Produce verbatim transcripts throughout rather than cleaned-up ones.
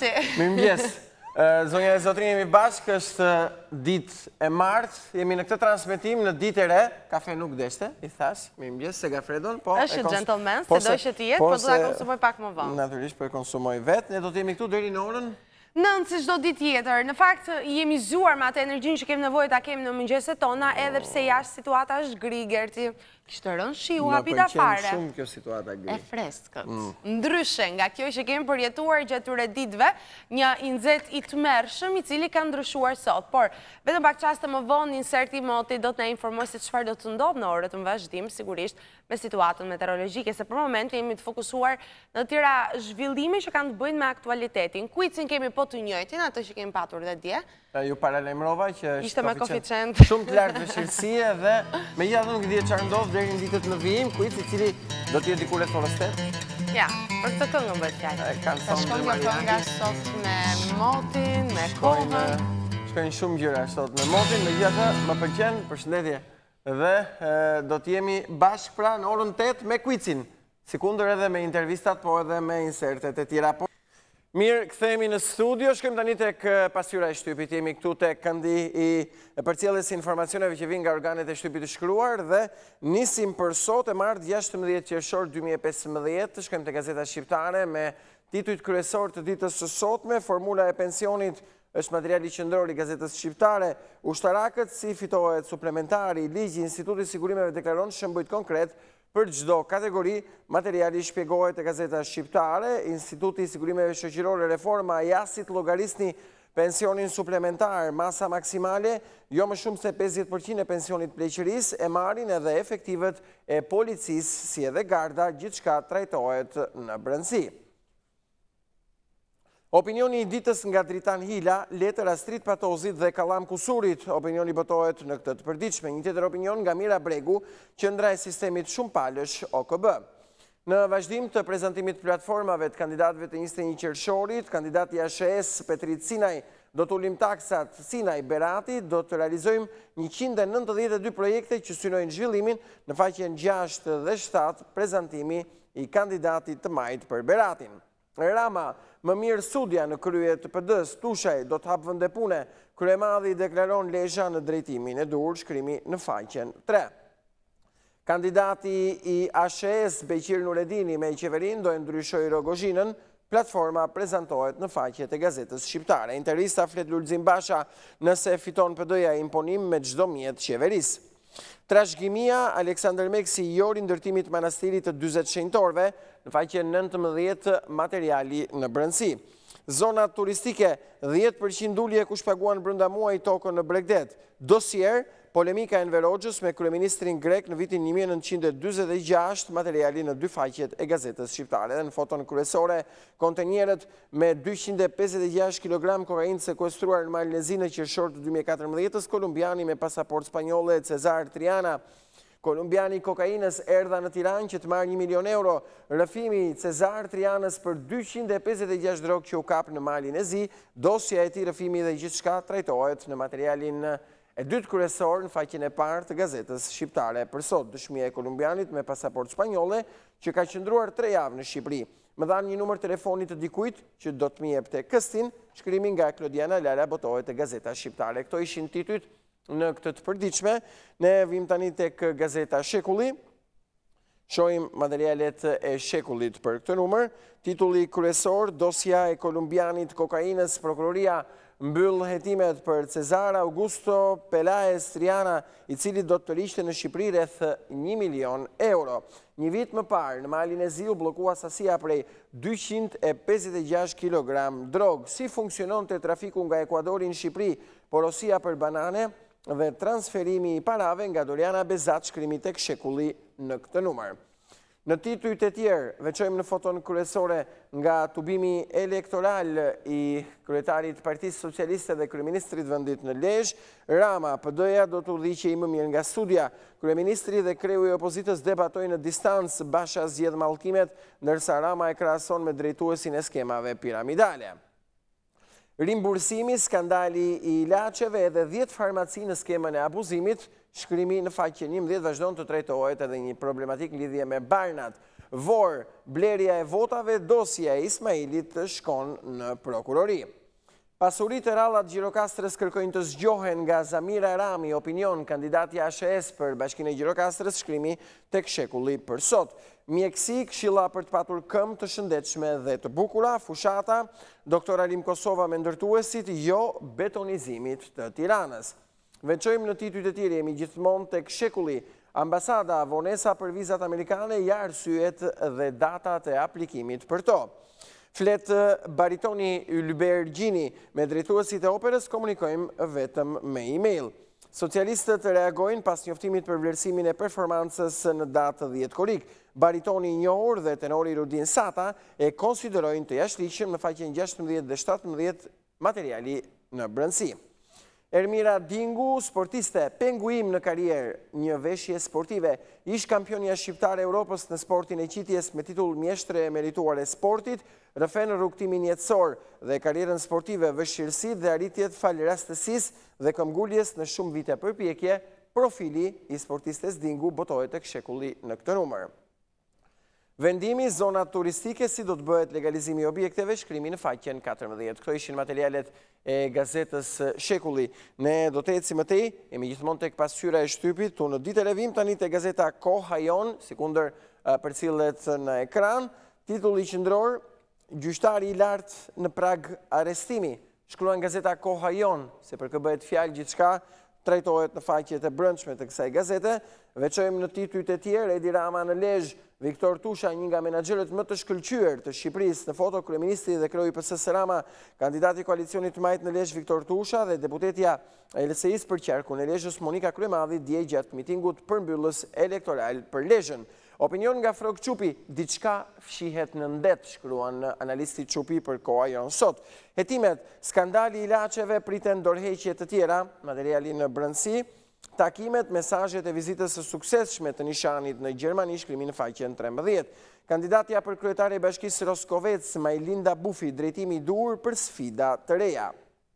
Pasi. Mirëmëngjes. Zonja e Zotrin, jemi bashkë, është ditë e martë, jemi në këtë transmetim në ditë e re, kafe nuk deshte, i thash, mirëmëngjes, se gafredon, po... është gentleman, se do që t'jetë, po do t'a konsumoj pak më vonë. Natyrisht, po e konsumoj vetë, ne do t'jemi këtu deri në orën? Nënë, si shdo ditë tjetër. Në fakt, jemi zuar me atë energjin që kemi nevojë ta kemi në mëngjeset tona, edhe pse jashtë situata është gri, Gerti. Kishtë rënë shiu, hapita fare. Më pëlqen shumë kjo situata gri. E freskët. Ndryshe, nga kjo që kemi përjetuar gjature ditëve, një inzet i të mërshëm, i cili ka ndryshuar sot. Por, vetëm pak qaste më vonë, inserti moti do të ne informoj se çfarë do të ndodhë në orët në vazhdim, sigurisht, me situatën meteorologjike, se për moment jemi të fokusuar në tjera zhvillime që kanë të bëjnë me aktualitetin. Kuicin kemi po të njëjtin, atë që kemi patur dhe dje. Ju paralemrova që ishte me koeficient shumë të lartë vështirësie dhe me gjithë nuk dhjetë çfarë ndodh deri në ditët në vijim, kuic i cili do të jetë diku rreth orës tetë. Ja, për këtë këngën bëhet fjalë. Ka shkon kjo kënga sot me motin, me kohën. Shkojnë shumë gjëra sot me motin, megjithatë më pëlqen, përshëndetje. Dhe do të jemi bashkë pra në orën tetë me kuicin. Sikundër edhe me intervistat, po edhe me insertet e tjera. Mirë, këthejemi në studio, shkojmë tani tek pasqyra e shtypit, jemi këtu tek këndi i përcjelljes informacioneve që vinë nga organet e shtypit të shkruar dhe nisim për sot e martë gjashtëmbëdhjetë qershor dy mijë e pesëmbëdhjetë, shkojmë te Gazeta Shqiptare me titujt kryesor të ditës së sotme, formula e pensionit është materiali qendror i Gazetës Shqiptare, ushtarakët si fitohet suplementari, ligji, Instituti i Sigurimeve deklaron shembujt konkret për çdo kategori, materiali shpjegohet e Gazeta Shqiptare, Instituti i Sigurimeve Shoqërore Reforma jasit llogarisni pensionin suplementar, masa maksimale, jo më shumë se pesëdhjetë përqind e pensionit pleqërisë, e marrin edhe efektivet e policisë si edhe garda, gjithçka trajtohet në brendësi. Opinioni i ditës nga Dritan Hila, letër Astrid Patozit dhe Kallam Kusurit. Opinioni botohet në këtë të përditshme. Një tjetër opinion nga Mira Bregu, qendra e sistemit shumë palësh O K B. Në vazhdim të prezantimit platformave të kandidatëve të njëzet e një qershorit, kandidati A Sh S Petrit Sinaj do të ulim taksat Sinaj Berati, do të realizojmë njëqind e nëntëdhjetë e dy projekte që synojnë zhvillimin në faqen gjashtë dhe shtatë prezantimi i kandidatit të majtë për Beratin. Rama, më mirë sudja në krye të P D-s, Tushaj do të hapë vende pune, kryemadhi deklaron lesha në drejtimin e dur, shkrimi në faqen tre. Kandidati i A Sh S Beqir Nuredini me i qeverin do e ndryshoj Rogozhinën, platforma prezentohet në faqet e Gazetës Shqiptare. Intervista flet Lulzim Basha nëse fiton P D-ja imponim me çdo mjet qeveris. Trashëgimia, Aleksandr Meksi i jori ndërtimit manastirit të dyzet shenjtorëve, në faqen nëntëmbëdhjetë materiali në brendësi. Zonat turistike, dhjetë përqind ulje kush paguan brenda muaj tokën në Bregdet. Dosier, polemika e Enver Hoxhës me kryeministrin grek në vitin një mijë e nëntëqind e dyzet e gjashtë, materiali në dy faqet e Gazetës Shqiptare. Dhe në foton kryesore, kontenierët me dyqind e pesëdhjetë e gjashtë kilogram kokainë sekuestruar në malin e Zi në qershor të dy mijë e katërmbëdhjetës, kolumbiani me pasaport spanjolle Cezar Triana. Kolumbiani kokainës erdha në Tiranë që të marrë një milion euro. Rëfimi Cezar Trianës për dyqind e pesëdhjetë e gjashtë drogë që u kap në malin e Zi, dosja e tij rëfimi dhe gjithçka trajtohet në materialin e dytë kryesor në faqen e parë të Gazetës Shqiptare. Për sot, dëshmia e kolumbianit me pasaport spanjolle që ka qëndruar tre javë në Shqipëri. Më dhanë një numër telefonit të dikujt që do të më jepte këstin, shkrimi nga Klodiana Lara botohet e Gazeta Shqiptare. Këto ishin titujt në këtë të përditshme. Ne vim tani tek Gazeta Shekulli. Shohim materialet e Shekullit për këtë numër. Titulli kryesor, dosja e kolumbianit kokainës, prokuroria mbyll hetimet për Cezar Augusto Pelaez Triana, i cili do të rishte në Shqipëri rreth një milion euro. Një vit më parë, në malin e Zi u bllokua sasia prej dyqind e pesëdhjetë e gjashtë kilogram drogë. Si funksionon të trafiku nga Ekuadori në Shqipëri, porosia për banane dhe transferimi i parave nga Doriana Bezat, shkrimi tek Shekulli në këtë numër. Në titujt e tjerë, veçojmë në foton kryesore nga tubimi elektoral i kryetarit Partisë Socialiste dhe kryeministrit vendit në Lezhë, Rama, P D-ja do të udhëhiqej më mirë nga studja. Kryeministri dhe kreu i opozitës debatojnë në distancë, Basha zgjedh mallkimet, ndërsa Rama e krahason me drejtuesin e skemave piramidale. Rimbursimi, skandali i ilaçeve dhe dhjetë farmaci në skemën e abuzimit, shkrimi në faqen njëmbëdhjetë vazhdon të trajtohet edhe një problematik lidhje me Barnat. Vor, blerja e votave, dosja e Ismailit shkon në prokurori. Pasurit e rallat Gjirokastrës kërkojnë të zgjohen nga Zamira Rami, opinion, kandidati A S H S për Bashkinë e Gjirokastrës, shkrimi tek shekulli për sot. Mjeksi, këshilla për të patur këmbë të shëndetshme dhe të bukura, fushata, doktor Alim Kosova me ndërtuesit, jo betonizimit të Tiranës. Veçojmë në titujt e tjerë, jemi gjithmonë tek shekulli. Ambasada, vonesa për vizat amerikane, ja arsyet dhe datat e aplikimit për to. Flet baritoni Ylber Gjini, me drejtuesit e operës komunikojmë vetëm me e-mail. Socialistët reagojnë pas njoftimit për vlerësimin e performancës në datë dhjetë korik. Baritoni i njohur dhe tenori Rudin Sata e konsiderojnë të jashtëligjshëm në faqen gjashtëmbëdhjetë dhe shtatëmbëdhjetë materiali në brendësi. Ermira Dingu, sportiste, penguim në karierë, një veshje sportive, ish kampionja shqiptare Europës në sportin e qitjes me titull mjeshtre e merituar e sportit, rëfen rrugtimin jetësor dhe karierën sportive, vështirësit dhe arritjet falë rastësisë dhe këmbguljes në shumë vite përpjekje, profili i sportistes Dingu botohet tek shekulli në këtë numër. Vendimi, zonat turistike, si do të bëhet legalizimi i objekteve, shkrimi në faqen katërmbëdhjetë. Këto ishin materialet e gazetës Shekulli. Ne do të ecim më tej, jemi gjithmonë tek pasqyra e shtypit, tu në ditë e revim tani te gazeta Koha Jon, si kundër përcillet në ekran, titulli qendror, gjyqtari i lartë në prag arrestimi. Shkruan gazeta Koha Jon, se për kë bëhet fjalë gjithçka trajtohet në faqet e brendshme të kësaj gazete. Veçojmë në titujt e tjerë, Edi Rama në Lezhë, Viktor Tusha, një nga menaxherët më të shkëlqyer të Shqipërisë, në foto kryeministri dhe kreu i P S S Rama, kandidati i koalicionit të majtë në Lezhë Viktor Tusha dhe deputetja e L S I-s për qarkun e Lezhës Monika Kryemadhi dje gjatë mitingut përmbyllës elektoral për Lezhën. Opinion nga Frog Qupi, diçka fshihet në ndet, shkruan analisti Qupi për Koha Jon sot. Hetimet, skandali i ilaçeve priten dorëheqje të tjera, materiali në brendësi. Takimet, mesazhet e vizitës së suksesshme të Nishanit në Gjermani, shkrimi në faqen trembëdhjetë. Kandidatja për kryetare e Bashkisë Roskovec, Majlinda Bufi, drejtimi i dur për sfida të reja.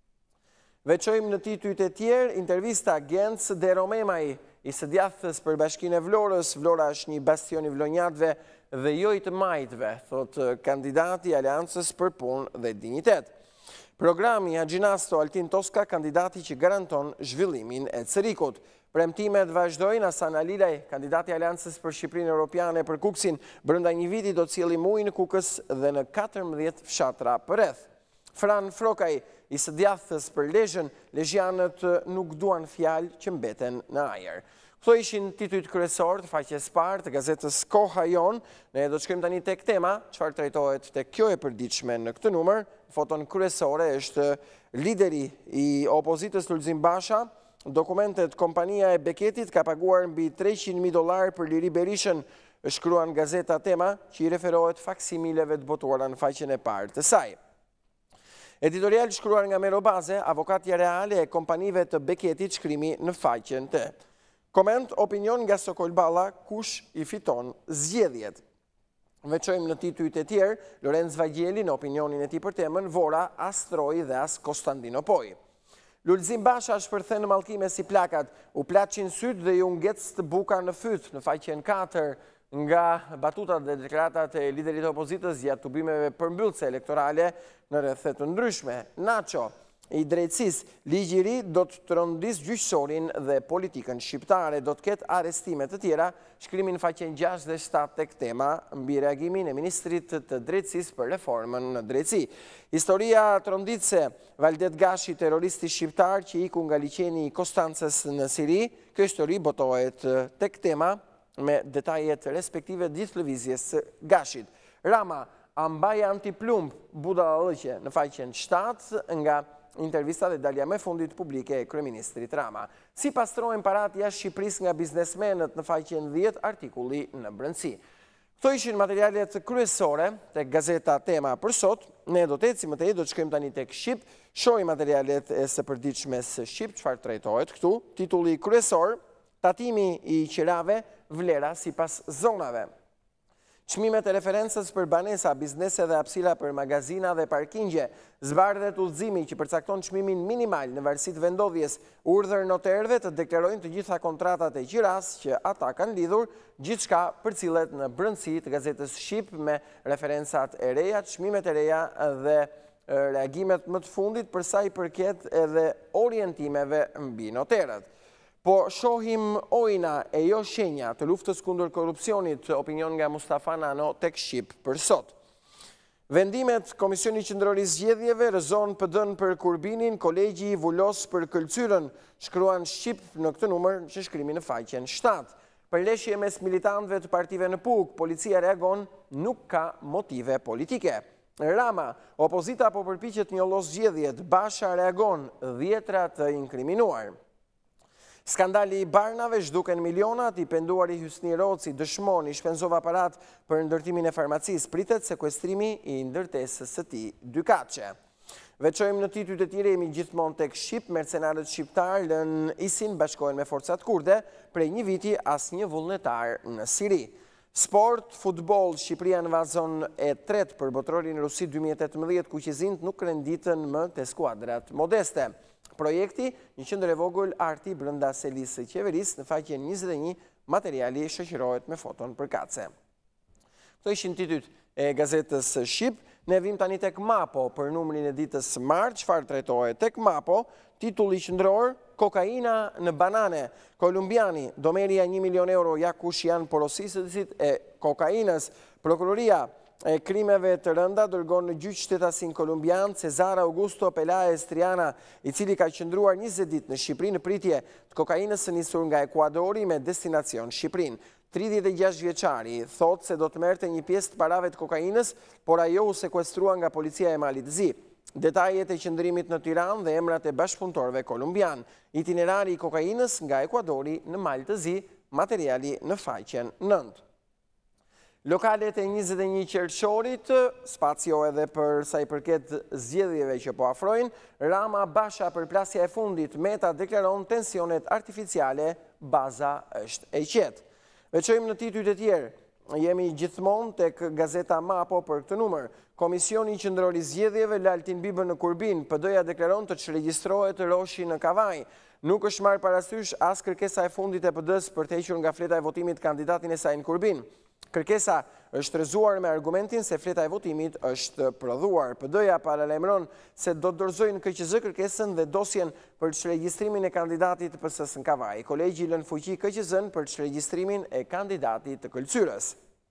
Veçojmë në titujt e tjerë, intervista Genc Deromemaj, i së djathës për Bashkinë e Vlorës. Vlora është një bastion i vlonjatëve dhe jo i të majtëve, thot kandidati i Aleancës për Punë dhe Dinjitet. Programi Haxhinasto Altin Toska, kandidati që garanton zhvillimin e Cerikut. Premtimet vazhdojnë. Hasan Alilaj, kandidati i Aleancës për Shqipërinë Europiane për Kuksin, brenda një viti do të cilë ujë në Kukës dhe në katërmbëdhjetë fshatra përreth. Fran Frokaj, i së djathës për Lezhën, lezhjanët nuk duan fjalë që mbeten në ajër. Këto ishin titujt kryesor të faqes parë të gazetës Koha Jon. Ne do të shkojmë tani tek tema, çfarë trajtohet tek kjo e përditshme në këtë numër. Foton kryesore është lideri i opozitës Lulzim Basha. Dokumentet kompania e Beketit ka paguar mbi treqind mijë dollar për Liri Berishën, shkruan gazeta Tema, që i referohet faksimileve të botuara në faqen e parë të saj. Editorial shkruar nga Mero Baze, avokatja reale e kompanive të Beketit, shkrimi në faqen të. Koment, opinion nga Sokol Balla, kush i fiton zgjedhjet. Veçojmë në titujt e tjerë, Lorenz Vagjeli në opinionin e tij për temën Vora, as Troi dhe as Konstantinopoj. Lulzim Basha shpërthen në mallkime si plakat, u plaçin syt dhe ju ngec të buka në fyt, në faqen katër, nga batutat dhe deklaratat e liderit të opozitës gjatë tubimeve përmbyllëse elektorale në rrethe të ndryshme. Nacho, i drejtësisë, ligji i ri do të trondisë gjyqësorin dhe politikën shqiptare, do të ketë arrestime të tjera, shkrimin në faqen gjashtë dhe shtatë tek Tema mbi reagimin e ministrit të drejtësisë për reformën në drejtësi. Historia tronditse, Valdet Gashi, terroristi shqiptar që iku nga liçeni i Konstancës në Siri, kjo histori botohet tek Tema me detajet respektive ditë lëvizjes së Gashit. Rama, ambaj antiplumb, Buda Lëqe, në faqen shtatë nga intervista dhe dalja me fundit publike e kryeministrit Rama. Si pastrohen parat jashtë Shqipërisë nga biznesmenët, në faqen dhjetë, artikulli në brendësi. Këto ishin materialet kryesore tek gazeta Tema për sot. Ne do të ecim më tej, do të shkojmë tani tek Shqip, shohim materialet e së përditshme së Shqip, çfarë trajtohet këtu. Titulli kryesor, tatimi i qirave, vlera sipas zonave. Çmimet e referencës për banesa, biznese dhe hapësira për magazina dhe parkingje, zbardhet udhëzimi që përcakton çmimin minimal në varësitë vendodhjes, urdhër noterëve të deklarojnë të gjitha kontratat e gjiras që ata kanë lidhur, gjithçka përcillet në brendësi të gazetës Shqip me referencat e reja, çmimet e reja dhe reagimet më të fundit për sa i përket edhe orientimeve mbi noterët. Po shohim ojna e jo shenja të luftës kundër korrupsionit, opinion nga Mustafa Nano tek Shqip për sot. Vendimet Komisioni Qendror i Zgjedhjeve rrëzon P D-n për Kurbinin, kolegji i Vulos për Këlqyrën, shkruan Shqip në këtë numër që shkrimi në faqen shtatë. Përleshje mes militantëve të partive në Puk, policia reagon, nuk ka motive politike. Rama, opozita po përpiqet njollos zgjedhjet, Basha reagon, dhjetra të inkriminuar. Skandali i Barnave, zhduken milionat, i penduari Hysni Roci dëshmon i shpenzova parat për ndërtimin e farmacisë, pritet sekuestrimi i ndërtesës së tij dykaçe. Veçojmë në titujt e tjerë, jemi gjithmonë tek Shqip, mercenarët shqiptar lën ISIN bashkohen me forcat kurde, prej një viti asnjë vullnetar në Siri. Sport, futboll, Shqipëria në vazon e tretë për botrorin Rusi dy mijë e tetëmbëdhjetë, ku qezint nuk renditën më te skuadrat modeste. Projekti, një qendër e vogël arti brenda selisë së qeverisë, në faqen njëzet e një, materiali shoqërohet me foton përkatëse. Këto ishin titujt e gazetës Shqip. Ne vim tani tek Mapo për numrin e ditës së martë, çfarë trajtohet tek Mapo, titulli qendror, kokaina në banane. Kolumbiani do merrja një milion euro, ja kush janë porositësit e kokainës. Prokuroria e krimeve të rënda dërgon në gjyq shtetasin kolumbian Cesar Augusto Peláez Triana, i cili ka qëndruar njëzet ditë në Shqipëri në pritje të kokainës së nisur nga Ekuadori me destinacion Shqipërinë. tridhjetë e gjashtë vjeçari thot se do të merrte një pjesë të parave të kokainës, por ajo u sekuestrua nga policia e Malit të Zi. Detajet e qëndrimit në Tiranë dhe emrat e bashkëpunëtorëve kolumbian. Itinerari i kokainës nga Ekuadori në Mal të Zi, materiali në faqen nëntë. Lokalet e njëzet e një qerëshorit, spacio edhe për sa i përket zgjedhjeve që po afrojnë, Rama Basha për plasja e fundit, Meta deklaron tensionet artificiale, baza është e qetë. Veçojmë në titujt e tjerë, jemi gjithmonë tek gazeta Mapo për këtë numër. Komisioni Qendror i Zgjedhjeve Laltin Bibën në Kurbin, P D-ja deklaron të çregjistrohet Roshi në Kavaj. Nuk është marrë parasysh as kërkesa e fundit e P D-s për të hequr nga fleta e votimit kandidatin e saj në Kurbin. Kërkesa është rrezuar me argumentin se fleta e votimit është prodhuar. P D-ja paralajmëron se do të dorëzojë në K Q Z kërkesën dhe dosjen për çregjistrimin e kandidatit të P S-s në Kavaj. Kolegji lën fuqi K Q Z-n për çregjistrimin e kandidatit të Këlqyrës.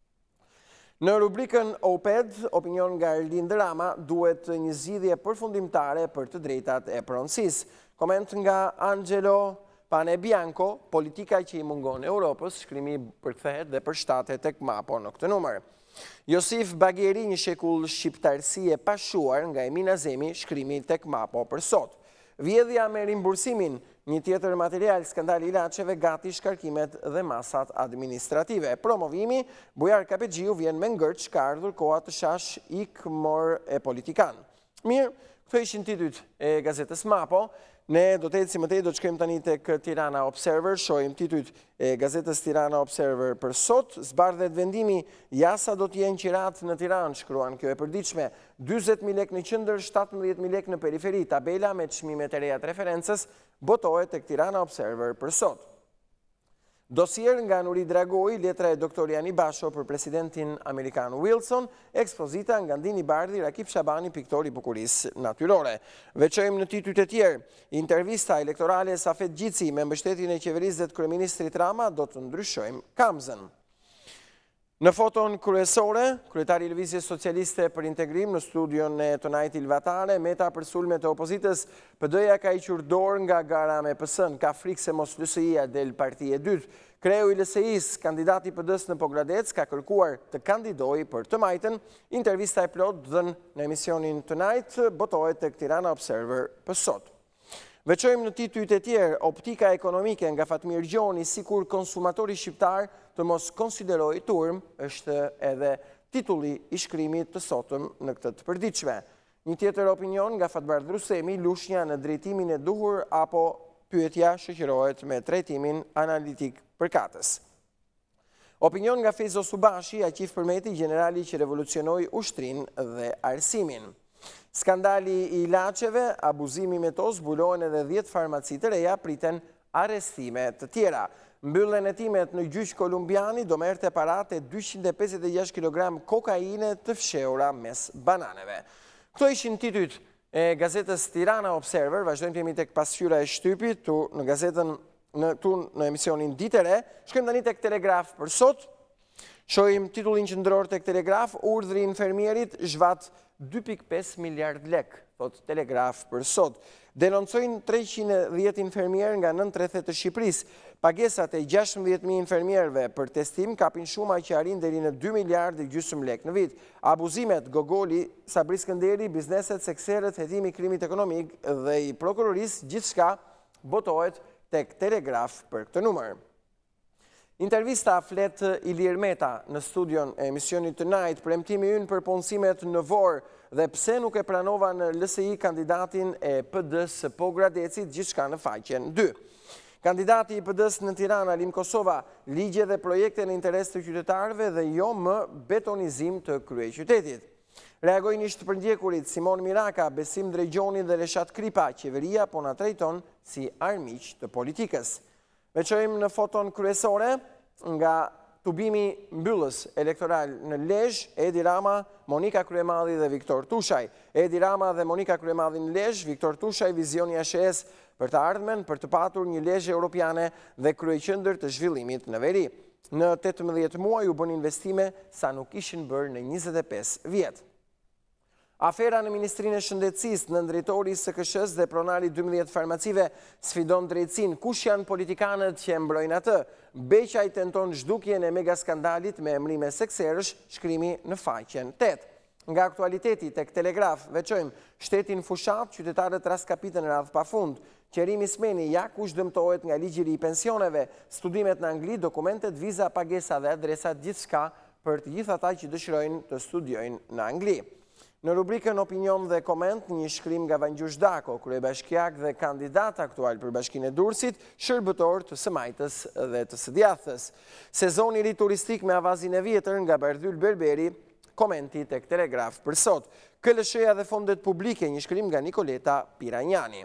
Në rubrikën Oped, opinion nga Erlind Rama, duhet një zgjidhje përfundimtare për të drejtat e pronësisë. Koment nga Angelo Panebianco, politika që i mungon Europës, shkrimi përkthehet dhe përshtatet tek Mapo në këtë numër. Josif Bagheri, një shekull shqiptarësie pashuar nga Emina Zemi, shkrimi tek Mapo për sot. Vjedhja me rimbursimin, një tjetër material, skandali ilaçeve, gati shkarkimet dhe masat administrative. Promovimi, Bujar Kapexhiu vjen me ngërç, ka ardhur koha të shash ik mor e politikan. Mirë, këto ishin titujt e gazetës Mapo. Ne do të ecim më tej, do të shkojmë tani tek Tirana Observer, shohim titujt e gazetës Tirana Observer për sot. Zbardhet vendimi, jasa do të jenë qirat në Tiranë, shkruan kjo e përditshme. dyzet mijë lekë në qendër, shtatëmbëdhjetë mijë lekë në periferi. Tabela me çmimet e reja të referencës botohet tek Tirana Observer për sot. Dosier nga Nuri Dragoi, letra e doktor Jani Basho për presidentin Amerikan Wilson, ekspozita nga Ndini Bardhi, Rakip Shabani, piktor i bukurisë natyrore. Veçojmë në titujt e tjerë, intervista elektorale Safet Gjici me mbështetjen e qeverisë dhe të kryeministrit Rama, do të ndryshojmë kamzën. Në foton kryesore, kryetari i Lëvizjes Socialiste për Integrim në studion e Tonajt Ilvatare, Meta për sulmet e opozitës, P D-ja ka hequr dorë nga gara me P S-n, ka frikë se mos L S I-ja del parti e dytë. Kreu i L S I-s, kandidati P D-s në Pogradec, ka kërkuar të kandidojë për të majtën. Intervista e plot dhënë në emisionin Tonight botohet tek Tirana Observer për sot. Veçojmë në titujt e tjerë, optika ekonomike nga Fatmir Gjoni, sikur konsumatori shqiptar të mos konsiderojë turm, është edhe titulli i shkrimit të sotëm në këtë të përditshme. Një tjetër opinion nga Fatbar Drusemi, lushnja në drejtimin e duhur apo pyetja shoqërohet me trajtimin analitik përkatës. Opinion nga Fejzo Subashi, Aqif Përmeti, generali që revolucionoi ushtrin dhe arsimin. Skandali i ilaçeve, abuzimi me to, zbulohen edhe dhjetë farmaci të reja, priten arestime të tjera. Mbyllen hetimet në gjyq kolumbiani do merrte parate dyqind e pesëdhjetë e gjashtë kilogram kokaine të fshehura mes bananeve. Këto ishin titujt e gazetës Tirana Observer. Vazhdojmë të jemi tek pasqyra e shtypit, tu në gazetën në, tu në emisionin Ditë e Re. Shkojmë tani tek Telegraf për sot. Shohim titullin qendror tek Telegraf, urdhri infermierit zhvat dy pikë pesë miliard lek, thot Telegraf për sot. Denoncojnë treqind e dhjetë infermier nga nëntë rrethet të Shqipërisë. Pagesat e gjashtëmbëdhjetë mijë infermierëve për testim kapin shuma që arrin deri në dy miliardë e gjysmë lek në vit. Abuzimet, Gogoli, Sabri Skënderi, bizneset, sekserët, hetimi i krimit ekonomik dhe i prokurorisë, gjithçka botohet tek Telegraf për këtë numër. Intervista flet Ilir Meta në studion e emisionit Tonight, premtimi ynë për punësimet në Vor dhe pse nuk e pranova në L S I kandidatin e P D-s së Pogradecit, gjithçka në faqen dy. Kandidati i P D-s në Tiranë, Alim Kosova, ligje dhe projekte në interes të qytetarëve dhe jo më betonizim të kryeqytetit. Reagojnë ishtë përndjekurit Simon Miraka, Besim Drejgjoni dhe Reshat Kripa, qeveria po na trajton si armiq të politikës. Veçojmë në foton kryesore nga tubimi mbyllës elektoral në Lezhë, Edi Rama, Monika Kryemadhi dhe Viktor Tushaj. Edi Rama dhe Monika Kryemadhi në Lezhë, Viktor Tushaj vizioni A S H E-s për të ardhmen për të patur një Lezhë europiane dhe kryeqendër të zhvillimit në veri. Në tetëmbëdhjetë muaj u bën investime sa nuk ishin bërë në njëzet e pesë vjet. Afera në Ministrinë e Shëndetësisë, në drejtori i S K S-s dhe pronari dymbëdhjetë farmacive sfidon drejtësinë. Kush janë politikanët që e mbrojnë atë? Beqaj tenton zhdukjen e megaskandalit me emrime sekserësh, shkrimi në faqen tetë. Nga aktualiteti tek Telegraf, veçojmë shtetin fushat, qytetarët raskapitën radhë pafund. Qerimi Smeni, ja kush dëmtohet nga ligjiri i pensioneve, studimet në Angli, dokumentet, viza, pagesa dhe adresat, gjithçka për të gjithë ata që dëshirojnë të studiojnë në Angli. Në rubrikën Opinion dhe Koment, një shkrim nga Vangjush Dako, kryebashkiak dhe kandidat aktual për Bashkinë e Durrësit, shërbëtor të së Majtës dhe të së Djathës. Sezoni ri turistik me avazin e vjetër nga Bardhyl Berberi, komenti tek Telegraf për sot. K L S H-ja dhe fondet publike, një shkrim nga Nikoleta Piranjani.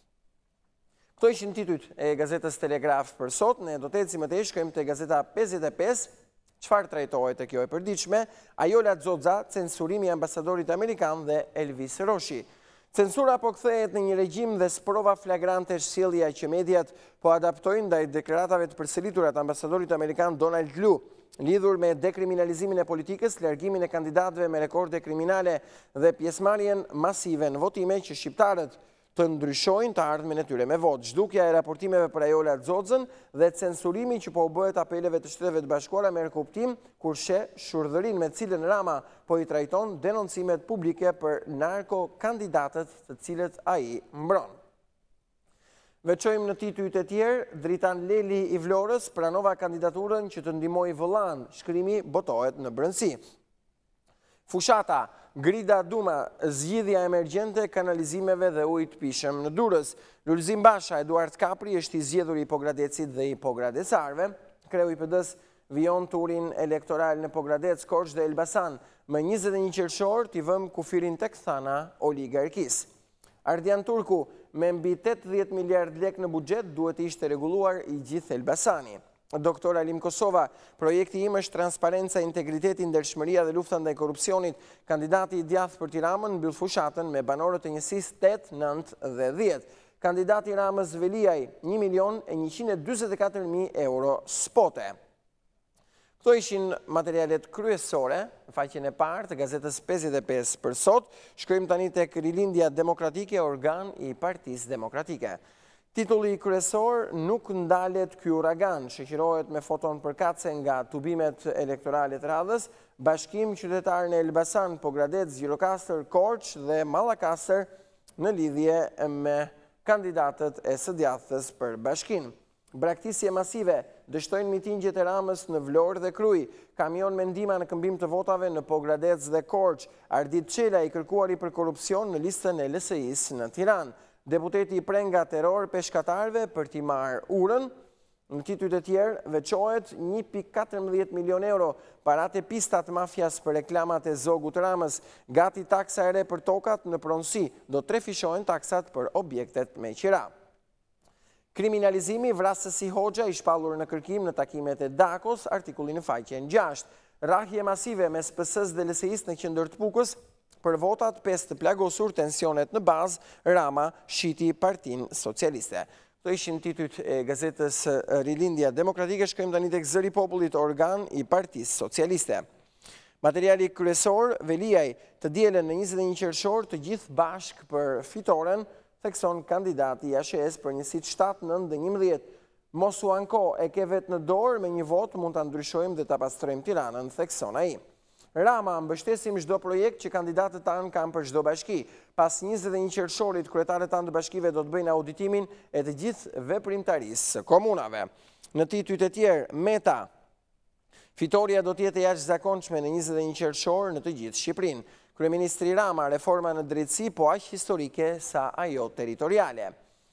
Këto ishin titujt e gazetës Telegraf për sot. Ne do të ecim më tej, shkojmë te gazeta pesëdhjetë e pesë. Çfarë trajtohet e kjo e përditshme? Ajola Xoxa, censurimi i ambasadorit amerikan dhe Elvis Roshi. Censura po kthehet në një regjim dhe sprova flagrante sjellja që mediat po adaptojnë ndaj deklaratave të përsëritura të ambasadorit amerikan Donald Lu, lidhur me dekriminalizimin e politikës, largimin e kandidatëve me rekorde kriminale dhe pjesëmarrjen masive në votime që shqiptarët të ndryshojnë të ardhmen e tyre me votë. Zhdukja e raportimeve për Ajola Xoxën dhe censurimi që po u bëhet apeleve të Shteteve të Bashkuara merr kuptim kurse shurdhërinë me cilën Rama po i trajton denoncimet publike për narko-kandidatët të cilët ai mbron. Veçojmë në titujt e tjerë, Dritan Leli i Vlorës pranova kandidaturën që të ndihmojë vëllan, shkrimi botohet në brëndësi. Fushata, Grida Duma, zgjidhja emergjente, kanalizimeve dhe ujë të pishëm në Durrës. Lulzim Basha, Eduard Kapri është i zgjedhur i Pogradecit dhe i Pogradecarve. Kreu i P D-s vijon turin elektoral në Pogradec, Korçë dhe Elbasan. Më njëzet e një qershor t'i vëm kufirin tek thana oligarkisë. Ardian Turku, me mbi tetëdhjetë miliard lek në buxhet, duhet ishte rregulluar i gjithë Elbasani. Doktor Alim Kosova, projekti im është transparenca, integriteti, ndershmëria dhe lufta ndaj korrupsionit. Kandidati i djathtë për Tiranën mbyll fushatën me banorët e njësisë tetë, nëntë dhe dhjetë. Kandidati Ramës Veliaj, një milion e njëqind e dyzet e katër mijë euro spote. Këto ishin materialet kryesore në faqen e parë të gazetës pesëdhjetë e pesë për sot. Shkojmë tani tek Rilindja Demokratike, organ i Partisë Demokratike. Titulli kryesor, nuk ndalet ky uragan, shoqërohet me foton përkatëse nga tubimet elektorale të radhës, Bashkim qytetar në Elbasan, Pogradec, Gjirokastër, Korçë dhe Mallakastër në lidhje me kandidatët e së djathtës për bashkinë. Braktisje masive dështojnë mitingjet e Ramës në Vlorë dhe Krujë, kamion me ndihmë në këmbim të votave në Pogradec dhe Korçë, Ardit Çela i kërkuari për korrupsion në listën e L S I-s në Tiranë. Deputeti i pren nga terror peshkatarëve për t'i marrë urën, Në titujt e tjerë, veçohet një pikë katërmbëdhjetë milion euro parat e pistat mafias për reklamat e Zogut Ramës. Gati taksa e re për tokat në pronësi, do të trefishohen taksat për objektet me qira. Kriminalizimi vrasësi Hoxha i shpallur në kërkim në takimet e Dakos, artikullin në faqen gjashtë. Rahje masive mes P S-s dhe L S I-s në qendër të Pukës, për votat pesë të plagosur tensionet në bazë, Rama shiti Partinë Socialiste. Këto ishin titujt e gazetës Rilindja Demokratike. Shkojmë tani tek Zëri i Popullit, organ i Partisë Socialiste. Materiali kryesor, Veliaj të dielen në njëzet e një qershor të gjithë bashk për fitoren, thekson kandidati i A Sh E-s për njësit shtatë nëntë dhe njëmbëdhjetë. Mos u anko, e ke vetë në dorë, me një votë mund të ndryshojmë dhe të pastrojmë Tiranën, thekson ai. Rama, mbështesim çdo projekt që kandidatët tanë kanë për çdo bashki. Pas njëzet e një qershorit, kryetarët tanë të bashkive do të bëjnë auditimin e të gjithë veprimtarisë së komunave. Në titujt e tjerë, Meta. Fitoria do të jetë e jashtëzakonshme në njëzet e një qershor në të gjithë Shqipërinë. Kryeministri Rama, reforma në drejtësi po aq historike sa ajo territoriale.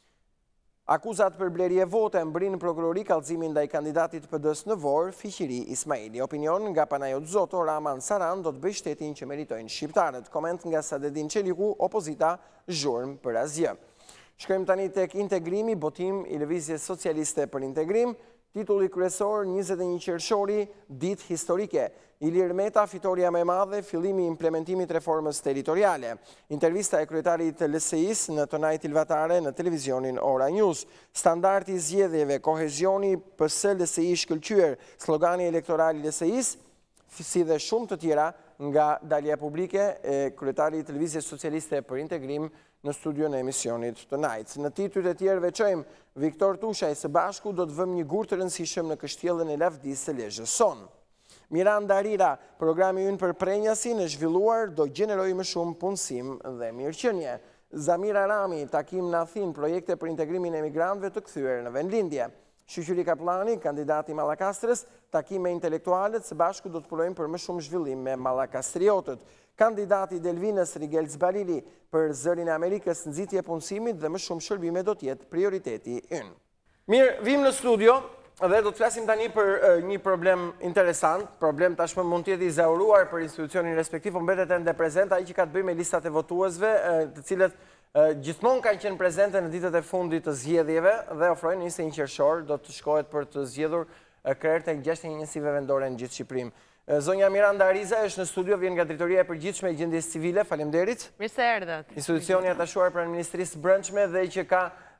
Akuzat për blerje vote mbrinë prokurori kallëzimin ndaj kandidatit P D-s në Vorë, Fiqiri Ismaili. Opinion nga Panajot Zoto, Raman Saran do të bëjë shtetin që meritojnë shqiptarët. Koment nga Sadedin Çeliku, opozita zhurmë për asgjë. Shkojmë tani tek integrimi, botim i Lëvizjes Socialiste për integrim. Titulli kryesor, njëzet e një qershori, ditë historike. Ilir Meta, fitoria më e madhe, fillimi i implementimit reformës territoriale. Intervista e kryetarit të L S I-s në tonaj tilvatare në televizionin Ora News. Standardi i zgjedhjeve, kohezioni, P S L S I shkëlqyer, slogani elektoral i L S I-s, si dhe shumë të tjera nga dalja publike e kryetarit të Lëvizjes Socialiste për integrim në studio në emisionit Tonight. Në titujt e tjerë veçojmë Viktor Tushaj, së bashku do të vëmë një gur të rëndësishëm në kështjellën e lavdisë së Lezhës son. Miranda Rira, programi ynë për prenjasin e zhvilluar do gjeneroj më shumë punësim dhe mirëqenie. Zamira Rami, takim në Athinë, projekte për integrimin e emigrantëve të kthyer në vendlindje. Shqyqyri Kaplani, kandidati Malakastrës, takim me intelektualet, së bashku do të punojmë për më shumë zhvillim me malakastriotët. Kandidati Delvinës Rigel Zbalili për zërin e Amerikës, nxitje punësimit dhe më shumë shërbime do tjetë prioriteti ynë. Mirë, vim në studio dhe do të flasim tani për uh, një problem interesant, problem tashmë mund tjetë i zauruar për institucionin respektiv, o mbetet ende prezent, ai që ka të bëjë me listat e votuesve, uh, të cilët uh, gjithmonë kanë qenë prezente në ditët e fundit të zgjedhjeve dhe ofrojnë njëzet e një qershor, do të shkohet për të zgjedhur uh, krerët e gjashtë e një njësive vendore në gjithë Shqipërinë. Zonja Miranda Ariza është në studio, vjen nga Drejtoria e Përgjithshme e Gjendjes Civile. Faleminderit. Mirë se erdhët. Institucioni atashuar pranë Ministrisë Brendshme dhe që ka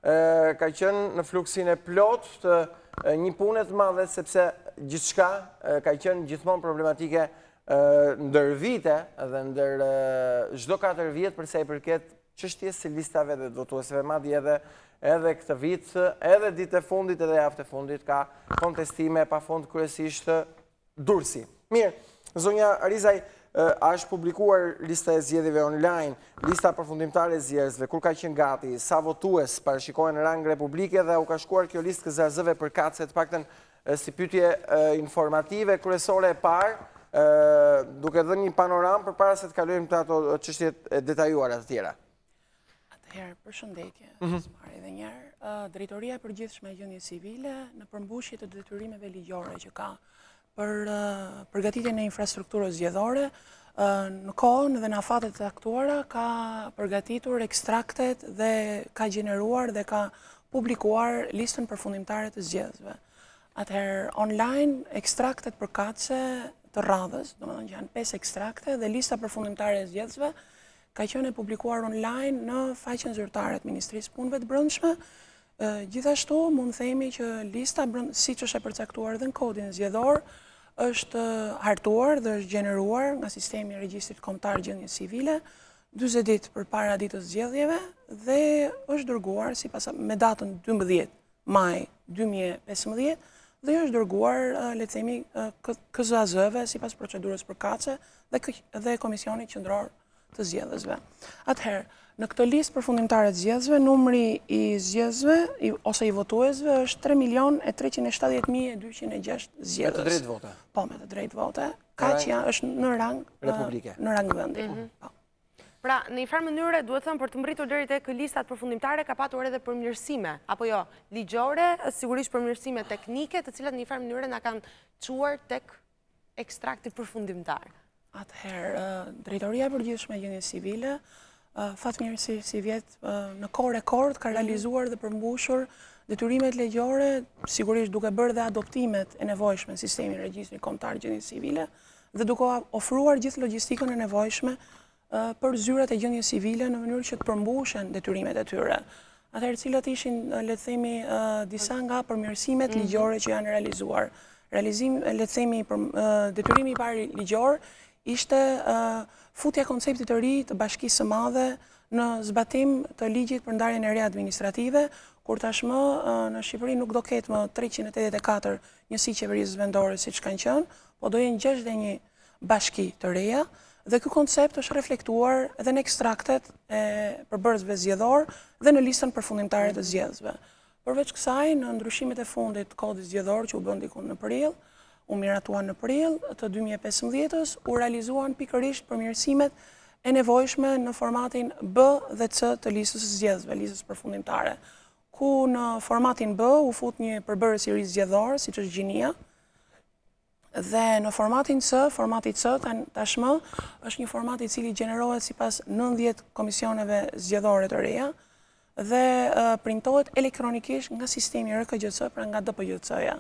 ka qenë në fluksin e plot të një pune të madhe, sepse gjithçka ka qenë gjithmonë problematike ndër vite dhe ndër çdo katër vjet për sa i përket çështjes së listave dhe votuesve, madje edhe edhe këtë vit, edhe ditë e fundit edhe javë të fundit ka kontestime pafund, kryesisht Durrësi. Mirë, zonja Arizaj, a është publikuar lista e zgjedhjeve online, lista përfundimtare e zgjedhjeve, kur ka qenë gati, sa votues parashikohen në rang republike dhe u ka shkuar kjo listë K Z A Z-ve për katëse të paktën si pyetje informative kryesore e parë, duke dhënë një panoram përpara se të kalojmë të ato çështjet e detajuara të tjera. Atëherë, përshëndetje, së edhe njerë, Drejtoria e Përgjithshme e Gjendjes Civile në përmbushje të detyrimeve ligjore që ka për përgatitjen e infrastrukturës zgjedhore, në kohën dhe në afatet të aktuara ka përgatitur ekstraktet dhe ka gjeneruar dhe ka publikuar listën përfundimtare të zgjedhjeve. Atëherë, online, ekstraktet përkatëse të radhës, do më thënë që janë pesë ekstrakte, dhe lista përfundimtare e zgjedhjeve ka qenë e publikuar online në faqen zyrtare të Ministrisë Punëve të Brendshme. Gjithashtu, mund themi që lista, siç është e përcaktuar dhe në kodin zgjedhor, është hartuar dhe është gjeneruar nga sistemi i regjistrit kombëtar gjendjes civile dyzet ditë përpara ditës zgjedhjeve dhe është dërguar sipas me datën dymbëdhjetë maj dy mijë e pesëmbëdhjetë dhe është dërguar le të themi K Z A Z-ve sipas procedurës përkatëse dhe dhe Komisionit Qendror të Zgjedhësve. Atëherë, në këtë listë përfundimtare të zgjedhësve, numri i zgjedhësve ose i votuesve është tre milion e treqind e shtatëdhjetë mijë e dyqind e gjashtë zgjedhës. Me të drejtë vote. Po, me të drejtë vote. Kaq janë është në rang republike. Në rang vendi. Po. Pra, në një farë mënyre, duhet thëmë, për të mbritur deri tek listat përfundimtare, ka patur edhe përmirësime, apo jo, ligjore, sigurisht përmirësime teknike, të cilat në një farë mënyre na kanë quar tek ekstrakti përfundimtar. Atëherë, Drejtoria e Përgjithshme e Gjendjes Civile, fatmirësisht si vjet në kohë rekord ka realizuar dhe përmbushur detyrimet ligjore, sigurisht duke bërë dhe adoptimet e nevojshme në sistemin e regjistrit kombëtar të gjendjes civile dhe duke ofruar gjithë logjistikën e nevojshme për zyrat e gjendjes civile në mënyrë që të përmbushen detyrimet e tyre. Atëherë, cilat ishin, le të themi, disa nga përmirësimet ligjore që janë realizuar. Realizim, le të themi, detyrimi i parë ligjor ishte futja konceptit të ri të Bashkisë së Madhe në zbatim të ligjit për ndarjen e re administrative, kur tashmë në Shqipëri nuk do ketë më treqind e tetëdhjetë e katër njësi qeverisë vendore siç kanë qenë, po do jenë gjashtëdhjetë e një bashki të reja, dhe ky koncept është reflektuar edhe në ekstraktet e përbërësve zgjedhor dhe në listën përfundimtare të zgjedhësve. Përveç kësaj, në ndryshimet e fundit të kodit zgjedhor që u bën diku në prill, u miratuan në prill të dy mijë e pesëmbëdhjetës, u realizuan pikërisht përmirësimet e nevojshme në formatin B dhe C të listës së zgjedhësve, listës përfundimtare, ku në formatin B u fut një përbërës i ri zgjedhor, siç është gjinia, dhe në formatin C, formati C tashmë është një format i cili gjenerohet sipas nëntëdhjetë komisioneve zgjedhore të reja dhe printohet elektronikisht nga sistemi R K G C, pra nga D P J C-ja.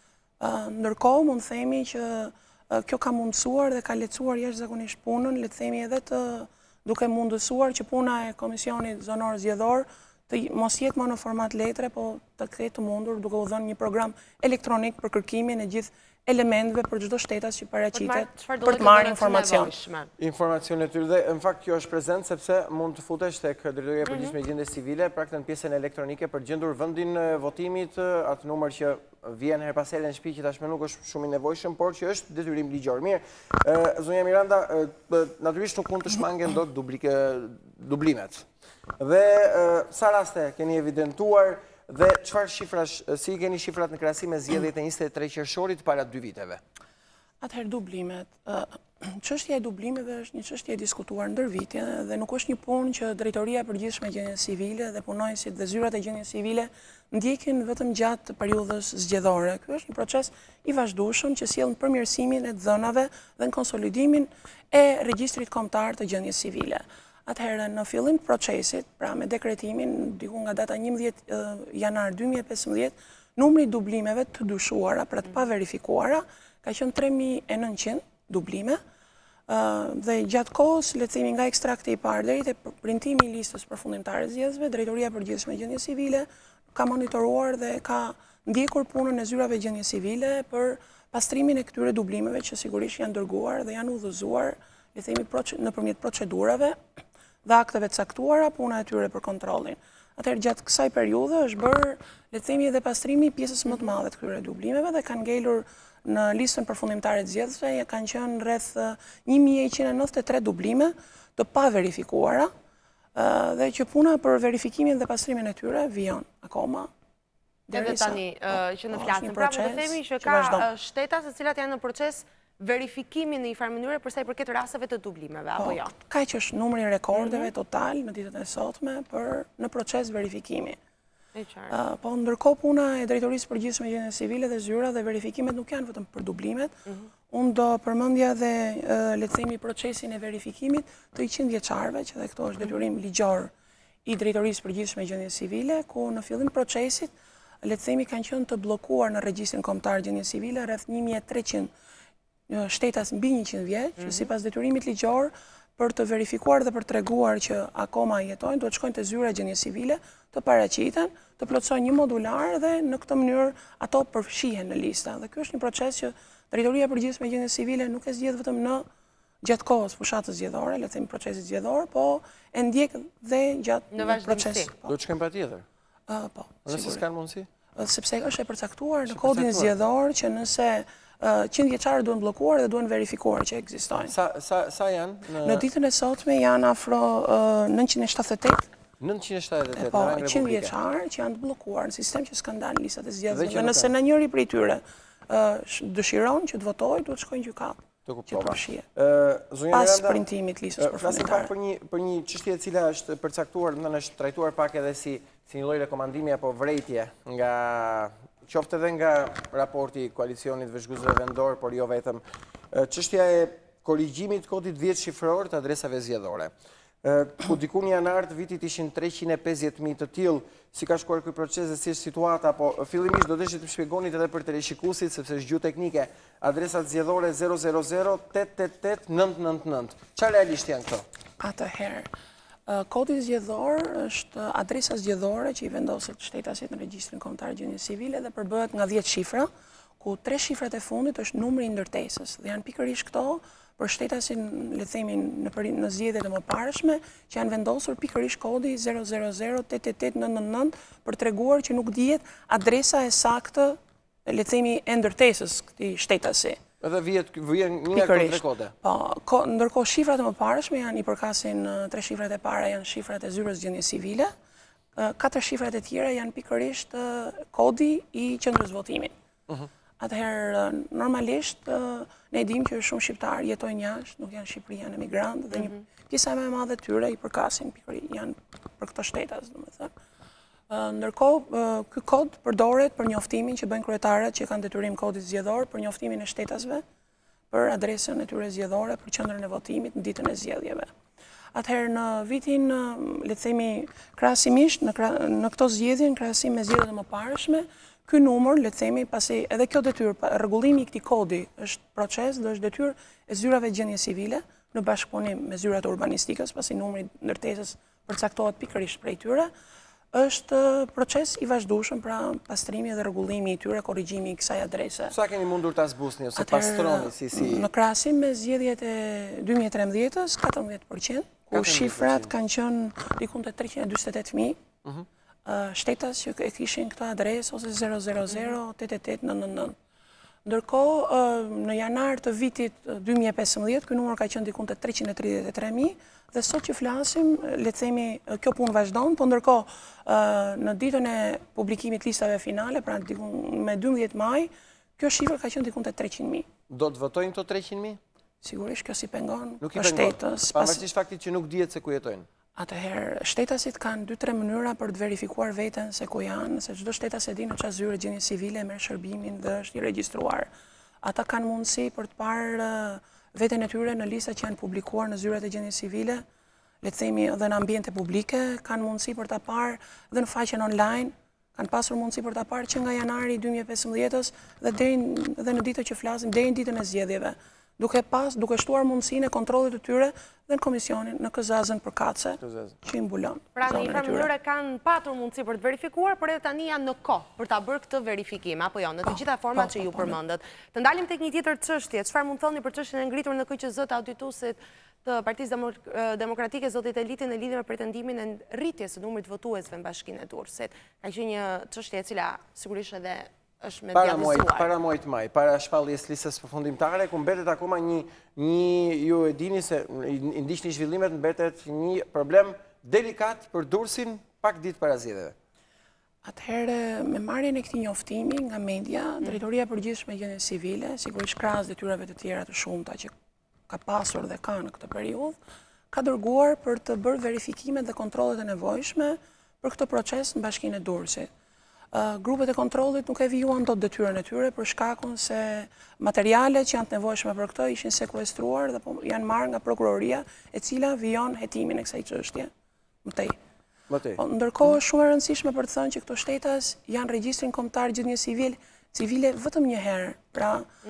Ndërkohë mund themi që kjo ka mundësuar dhe ka lehtësuar jashtëzakonisht punën, le të themi edhe të duke mundësuar që puna e Komisionit Zonor Zgjedhor të mos jetë më në format letre, po të ketë të mundur duke u dhënë një program elektronik për kërkimin e gjithë elementve për çdo shtetas që paraqitet për të marrë informacion. Informacion e tyre dhe në fakt kjo është prezent sepse mund të futesh tek Drejtoria e Përgjithshme e Gjendjes Civile, praktikën në pjesën elektronike për gjendur vendin e votimit, atë numër që vjen her pas here në shtëpi që tashmë nuk është shumë i nevojshëm, por që është detyrim ligjor. Mirë, zonja Miranda, natyrisht nuk mund të shmangen dot dublimet. Dhe sa raste keni evidentuar dhe çfarë shifrash, si keni shifrat në krahasim me zgjedhjet e njëzet e tre qershorit para dy viteve? Atëherë dublimet. Çështja e dublimeve është një çështje e diskutuar ndër vite dhe nuk është një punë që Drejtoria e Përgjithshme e Gjendjes Civile dhe punonjësit dhe zyrat e gjendjes civile ndjekin vetëm gjatë periudhës zgjedhore. Ky është një proces i vazhdueshëm që sjell në përmirësimin e dhënave dhe në konsolidimin e regjistrit kombëtar të gjendjes civile. Atëherë, në fillim të procesit, pra me dekretimin, diku nga data njëmbëdhjetë janar dy mijë e pesëmbëdhjetë, numri dublimeve të dyshuara, pra të pa verifikuara, ka qenë tre mijë e nëntëqind dublime, dhe gjatë kohës, le të themi nga ekstrakti i parë deri te printimi i listës përfundimtare zgjedhësve, Drejtoria e Përgjithshme e Gjendjes Civile ka monitoruar dhe ka ndjekur punën e zyrave gjendjes civile për pastrimin e këtyre dublimeve që sigurisht janë dërguar dhe janë udhëzuar, le të themi nëpërmjet procedurave dhe akteve të caktuara puna e tyre për kontrollin. Atëherë gjatë kësaj periudhe është bërë, le të themi, edhe pastrimi i pjesës më të madhe të këtyre dublimeve dhe kanë ngelur në listën përfundimtare të zgjedhësve, kanë qenë rreth një mijë e njëqind e nëntëdhjetë e tre dublime të pa verifikuara dhe që puna për verifikimin dhe pastrimin e tyre vijon akoma. Edhe tani që në flasim, pra po të themi që ka shtetas të cilat janë në proces verifikimin në një farë mënyrë përsa i përket rasteve të dublimeve, apo jo? Kaq është numri i rekordeve total në ditët e sotme për në proces verifikimi. Po ndërkohë puna e Drejtorisë Përgjithshme e Gjendjes Civile dhe zyra dhe verifikimet nuk janë vetëm për dublimet. Unë do përmendja dhe le të themi procesin e verifikimit të njëqind vjeçarëve, që dhe këto është detyrim ligjor i Drejtorisë Përgjithshme e Gjendjes Civile, ku në fillim procesit le të themi kanë qenë të bllokuar në regjistrin kombëtar gjendjes civile rreth një mijë e treqind shtetas mbi njëqind vjeç, që sipas detyrimit ligjor për të verifikuar dhe për treguar që akoma jetojnë, duhet shkojnë te zyra e gjendjes civile, të paraqiten, të plotësojnë një modular dhe në këtë mënyrë ato përfshihen në lista. Dhe ky është një proces që Drejtoria e Përgjithshme e Gjendjes Civile nuk e zgjedh vetëm në gjatë kohës fushatës zgjedhore, le të themi procesit zgjedhor, po e ndjek dhe gjatë procesit. Do të shkojmë patjetër. Po. Nëse s'kan mundësi? Sepse është e përcaktuar në kodin zgjedhor që nëse qind vjeçarë duhen bllokuar dhe duhen verifikuar që ekzistojnë. Sa janë? Në ditën e sotme janë afro nëntëqind e shtatëdhjetë e tetë. nëntëqind e shtatëdhjetë e tetë Po, në rang republike. qind vjeçarë që janë të bllokuar në sistem që s'kan dalë listat e zgjedhjeve. Dhe nëse në njëri prej tyre dëshiron që të votojë, duhet shkojnë në gjykatë. Të që përshie. Pas printimit listës përfundimtare. Flasim pak për një, për një çështje e cila është përcaktuar, më është trajtuar pak edhe si, si një lloj rekomandimi apo vrejtje nga qoftë edhe nga raporti koalicionit vëzhguesve vendor, por jo vetëm. Çështja e korrigjimit kodit dhjetë shifror të adresave zgjedhore. Ku dikun janar të vitit ishin treqind e pesëdhjetë mijë të tillë, si ka shkuar ky proces dhe si është situata, po fillimisht do të ishte të shpjegonit edhe për teleshikuesit, sepse është gjuhë teknike, adresat zgjedhore zero zero zero tetë tetë tetë nëntë nëntë nëntë. Çfarë realisht janë këto? Atëherë, kodi zgjedhor është adresa zgjedhore që i vendoset shtetasit në regjistrin kombëtar gjendje civile dhe përbëhet nga dhjetë shifra, ku tre shifrat e fundit është numri i ndërtesës dhe janë pikërisht këto për shtetasin, le të themi, në, në zgjedhjet e mëparshme, që janë vendosur pikërisht kodi zero zero zero tetë tetë tetë nëntë nëntë nëntë për treguar që nuk dihet adresa e saktë, le të themi, e ndërtesës këtij shtetasi. Edhe vjen vjen një nga këto tre kode. Po, ndërkohë shifrat e mëparshme janë i përkasin tre shifrat e para janë shifrat e zyrës gjendje civile, katër shifrat e tjera janë pikërisht kodi i qendrës votimit. Atëherë, normalisht, ne dim që shumë shqiptarë jetojnë jashtë, nuk janë Shqipëri, janë emigrantë, dhe një pjesa më e madhe tyre i përkasin, janë për këto shtetas, domethënë. Ndërkohë, ky kod përdoret për njoftimin që bëjnë kryetarët që kanë detyrim kodit zgjedhor për njoftimin e shtetasve për adresën e tyre zgjedhore për qendrën e votimit në ditën e zgjedhjeve. Atëherë, në vitin, le të themi, krahasimisht në, në këto zgjedhje, në krahasim me zgjedhjet e mëparshme, ky numër, le të themi, pasi edhe kjo detyrë, rregullimi i këtij kodi është proces dhe është detyrë e zyrave gjendje civile në bashkëpunim me zyrat urbanistikës, pasi numri i ndërtesës përcaktohet pikërisht prej tyre, është proces i vazhdueshëm, pra pastrimi dhe rregullimi i tyre, korrigjimi i kësaj adrese. Sa keni mundur ta zbusni ose pastroni si si? Në krahasim me zgjedhjet e dy mijë e trembëdhjetës, katërmbëdhjetë përqind, ku shifrat kanë qenë diku te treqind e dyqin e tetë mijë. Shtetas që e kishin këtë adresë ose zero zero zero tetë tetë tetë nëntë nëntë nëntë. Ndërkohë, në janar të vitit dy mijë e pesëmbëdhjetë, ky numër ka qenë diku te treqind e tridhjetë e tre mijë dhe sot që flasim, le të themi, kjo punë vazhdon, po ndërkohë në ditën e publikimit listave finale, pra diku me dymbëdhjetë maj, kjo shifër ka qenë diku te treqind mijë. Do të votojnë këto treqind mijë? Sigurisht kjo si pengon shtetës. Pavarësisht faktit që nuk dihet se ku jetojnë. Atëherë, shtetasit kanë dy tre mënyra për të verifikuar veten se ku janë, se çdo shtetas e di në çfarë zyre gjendje civile merr shërbimin dhe është i regjistruar. Ata kanë mundësi për të parë veten e tyre në listat që janë publikuar në zyrat e gjendjes civile, le të themi edhe në ambiente publike, kanë mundësi për ta parë edhe në faqen online, kanë pasur mundësi për ta parë që nga janari dy mijë e pesëmbëdhjetës dhe deri dhe në ditën që flasim, deri në ditën e zgjedhjeve. Duke pas, duke shtuar mundësinë e kontrollit të tyre dhe në komisionin në K Z A Z-ën për kace, që i mbulon. Pra në një mënyrë kanë patur mundësi për të verifikuar, por edhe tani janë në kohë për ta bërë këtë verifikim, apo jo, në të gjitha format që ju përmendët. Të ndalim tek një tjetër çështje, çfarë mund thoni për çështjen e ngritur në K Q Z të audituesit të Partisë Demokratike, zotit Elitin, në lidhje me pretendimin e rritjes së numrit votuesve në Bashkinë e Durrësit. Ka qenë një çështje e cila sigurisht edhe Para muajt maj, para shpalljes listës përfundimtare, ku mbetet akoma një, ju e dini se i ndiqni zhvillimet, mbetet një problem delikat për Durrësin pak ditë para zgjedhjeve. Atëherë, me marrjen e këtij njoftimi nga media, Drejtoria e Përgjithshme e Gjendjes Civile, sigurisht krahas detyrave të tjera të shumta që ka pasur dhe ka në këtë periudhë, ka dërguar për të bërë verifikimet dhe kontrollet e nevojshme për këtë proces në Bashkinë e Durrësit. Grupet e kontrollit nuk e vijuan dot detyrën e tyre për shkakun se materialet që janë të nevojshme për këtë ishin sekuestruar dhe janë marrë nga prokuroria, e cila vijon hetimin e kësaj çështje. Mëtej. Ndërkohë, shumë e rëndësishme për të thënë që këto shtetas janë regjistrin kombëtar gjendje civile, civile vetëm një herë. Pra,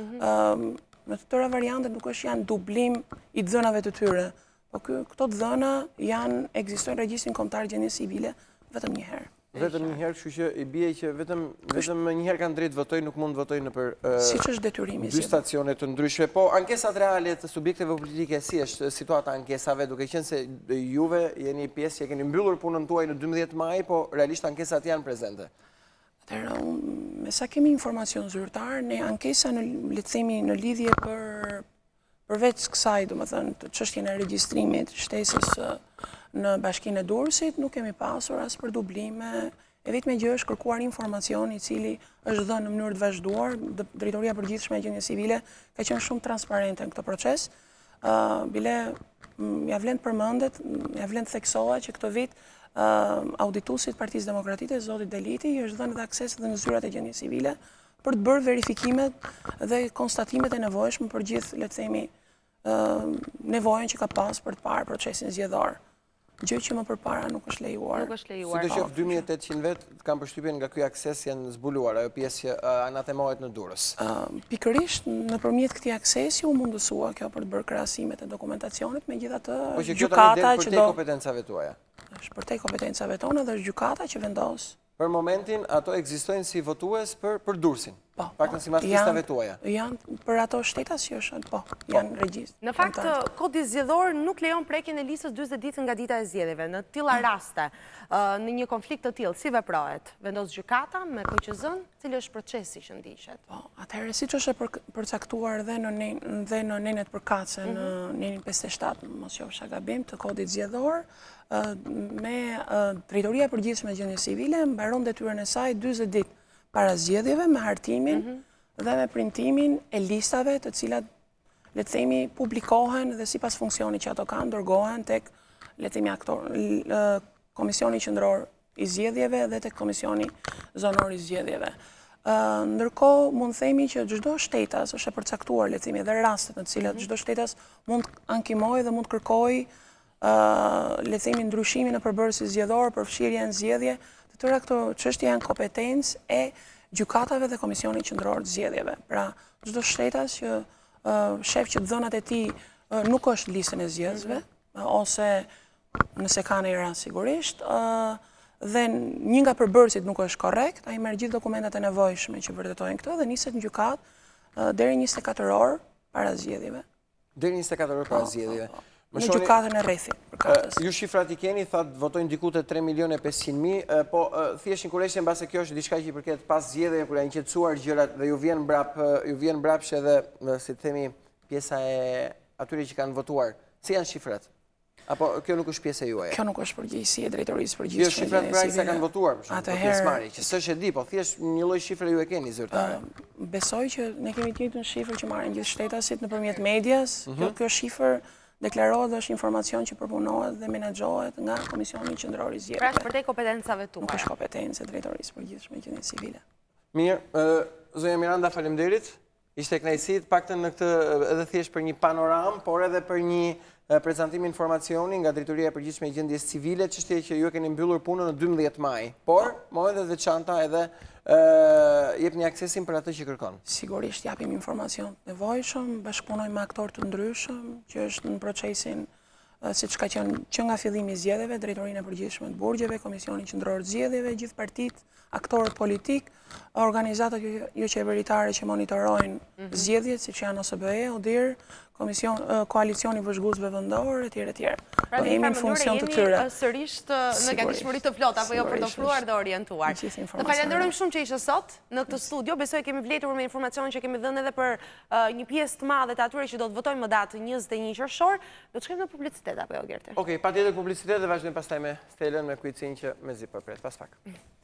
në të tëra variantet nuk është janë dublim i dhënave të tyre, po këto dhëna janë ekzistojnë regjistrin kombëtar gjendje civile vetëm një herë. Vetëm një herë, kështu që i bie që vetëm vetëm një herë kanë drejtë votojnë, nuk mund të votojnë nëpër siç është detyrimi. Dy stacione të ndryshme. Po ankesat reale të subjekteve politike, si është situata e ankesave, duke qenë se juve jeni pjesë që keni mbyllur punën tuaj në dymbëdhjetë maj, po realisht ankesat janë prezente. Atëherë, me sa kemi informacion zyrtar, ne ankesa në le të themi në lidhje për përveç kësaj, domethënë, të çështjen e regjistrimit shtesës në Bashkinë e Durrësit, nuk kemi pasur as për dublime e vetme gjë është kërkuar informacion i cili është dhënë në mënyrë të vazhduar. Drejtoria e Përgjithshme e Gjendjes Civile ka qenë shumë transparente në këtë proces. Bile ja vlen të përmendet, ja vlen të theksohet që këtë vit audituesit Partisë Demokratike, zotit Deliti, i është dhënë edhe akses dhe në zyrat e Gjendjes Civile për të bërë verifikimet dhe konstatimet e nevojshme për gjithë, le të themi, nevojën që ka pas për të parë procesin zgjedhor. Gjë që më përpara nuk është lejuar. Nuk është lejuar. Sidoqoftë dy mijë e tetëqind vetë kanë përshtypjen nga ky akses janë zbuluar, ajo pjesë që anatemohet në Durrës. Pikërisht nëpërmjet këtij aksesi u mundësua kjo për të bërë krahasimet e dokumentacionit, megjithatë gjykata që do kompetencave tuaja. Është përtej kompetencave tona dhe është gjykata që vendos. Për momentin ato ekzistojnë si votues për për Durrësin. Po, paktën sipas listave tuaja. Janë për ato shtetas që është, po, janë regjistr. Në fakt, kodi zgjedhor nuk lejon prekjen e listës dyzet ditë nga dita e zgjedhjeve. Në të tilla raste, në një konflikt të tillë, si veprohet? Vendos gjykata me K Q Z-n, cili është procesi që ndiqet? Po, atëherë siç është përcaktuar dhe në dhe në nenet përkatëse në nenin pesëdhjetë e shtatë, mos qofsha gabim, të kodit zgjedhor, me Drejtoria e Përgjithshme e Gjendjes Civile mbaron detyrën e saj dyzet ditë para zgjedhjeve me hartimin dhe me printimin e listave të cilat, le të themi, publikohen dhe sipas funksionit që ato kanë, dërgohen tek, le të themi, aktor, Komisioni Qendror i Zgjedhjeve dhe tek Komisioni Zonor i Zgjedhjeve. Ndërkohë, mund themi që çdo shtetas është e përcaktuar, le të themi, edhe rastet në të cilat çdo shtetas mund ankimojë dhe mund kërkojë, le të themi, ndryshimin e përbërësit zgjedhor, përfshirjen në zgjedhje. Të tëra këto çështje janë kompetencë e gjykatave dhe Komisionit Qendror të Zgjedhjeve. Pra, çdo shtetas që shef që dhënat e tij nuk është listën e zgjedhësve, ose nëse ka në rast sigurisht, dhe një nga përbërësit nuk është korrekt, ai merr gjithë dokumentat e nevojshme që vërtetojnë këtë dhe niset në gjykatë deri njëzet e katër orë para zgjedhjeve. Deri njëzet e katër orë para zgjedhjeve. Në gjykatën e rrethit. Ju shifrat i keni, thatë votojnë diku të tre milion e pesëqind mijë, po thjesht një kurëshje mbase kjo është diçka që i përket pas zgjedhjeve kur janë qetësuar gjërat dhe ju vjen mbrap, ju vjen mbrapsht edhe, si të themi, pjesa e atyre që kanë votuar. Si janë shifrat? Apo kjo nuk është pjesë e juaja? Kjo nuk është përgjegjësi e Drejtorisë Përgjithshme. Jo shifrat pra sa kanë votuar, për shembull, pjesëmarrje, që s'është e di, po thjesht një lloj shifre ju e keni zyrtare. Besoj që ne kemi të njëjtën shifër që marrin gjithë shtetasit nëpërmjet medias. Kjo shifër deklarohet dhe është informacion që përpunohet dhe menaxhohet nga Komisioni Qendror i Zgjedhjeve. Pra është përtej kompetencave tuaja. Nuk është kompetencë e Drejtorisë Përgjithshme e Gjendjes Civile. Mirë, zonja Miranda, faleminderit. Ishte kënaqësi të paktën në këtë edhe thjesht për një panoram, por edhe për një prezantim informacioni nga Drejtoria e Përgjithshme e Gjendjes Civile, çështje që ju e keni mbyllur punën në dymbëdhjetë maj. Por momentet e veçanta edhe jepni aksesin për atë që kërkon. Sigurisht japim informacion të nevojshëm, bashkëpunojmë me aktorë të ndryshëm që është në procesin siç ka qenë që nga fillimi i zgjedhjeve, Drejtorinë e Përgjithshme të Burgjeve, Komisionin Qendror të Zgjedhjeve, gjithë partitë, aktorët politik, organizatat jo qeveritare që monitorojnë zgjedhjet, siç janë O S B E, O D I R, Komision, koalicioni vëzhguesve vendor, etj etj. Pra në një funksion të tyre. Jemi sërish në gatishmëri të plotë apo jo për të ofruar dhe orientuar. Të falenderojmë shumë që ishe sot në këtë studio. Besoj kemi vlerësuar me informacionin që kemi dhënë edhe për një pjesë të madhe të atyre që do të votojnë më datë njëzet e një qershor. Do të shkojmë në publicitet apo jo, Gerti? Okej, patjetër publicitet dhe vazhdojmë pastaj me Stelën me kuicin që mezi po pret pas pak.